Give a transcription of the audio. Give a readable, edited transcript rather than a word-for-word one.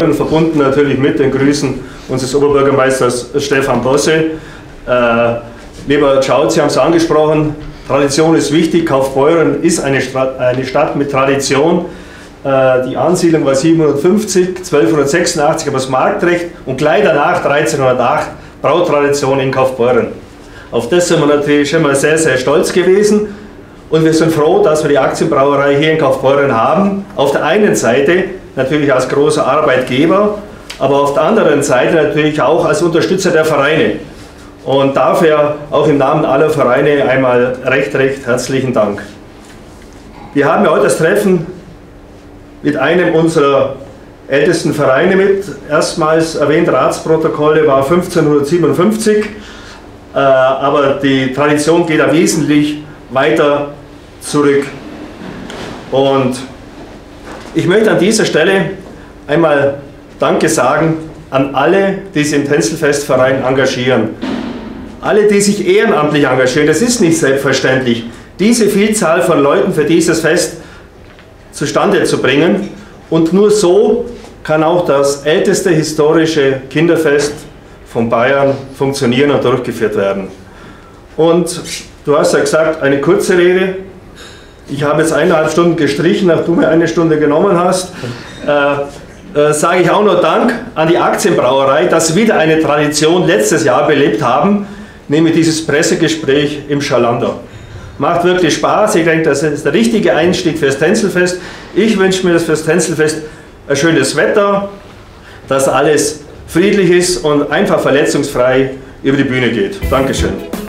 Verbunden natürlich mit den Grüßen unseres Oberbürgermeisters Stefan Bosse. Lieber Schaut, Sie haben es angesprochen, Tradition ist wichtig. Kaufbeuren ist eine Stadt mit Tradition. Die Ansiedlung war 750, 1286 aber das Marktrecht und gleich danach 1308 Brautradition in Kaufbeuren. Auf das sind wir natürlich schon mal sehr, sehr stolz gewesen und wir sind froh, dass wir die Aktienbrauerei hier in Kaufbeuren haben. Auf der einen Seite natürlich als großer Arbeitgeber, aber auf der anderen Seite natürlich auch als Unterstützer der Vereine. Und dafür auch im Namen aller Vereine einmal recht herzlichen Dank. Wir haben ja heute das Treffen mit einem unserer ältesten Vereine mit. Erstmals erwähnt, Ratsprotokolle war 1557, aber die Tradition geht da wesentlich weiter zurück. Und ich möchte an dieser Stelle einmal Danke sagen an alle, die sich im Tänzelfestverein engagieren. Alle, die sich ehrenamtlich engagieren, das ist nicht selbstverständlich, diese Vielzahl von Leuten für dieses Fest zustande zu bringen. Und nur so kann auch das älteste historische Kinderfest von Bayern funktionieren und durchgeführt werden. Und du hast ja gesagt, eine kurze Rede. Ich habe jetzt 1,5 Stunden gestrichen, nachdem du mir 1 Stunde genommen hast. Sage ich auch noch Dank an die Aktienbrauerei, dass wir wieder eine Tradition letztes Jahr belebt haben, nämlich dieses Pressegespräch im Schalander. Macht wirklich Spaß, ich denke, das ist der richtige Einstieg fürs Tänzelfest. Ich wünsche mir fürs Tänzelfest ein schönes Wetter, dass alles friedlich ist und einfach verletzungsfrei über die Bühne geht. Dankeschön.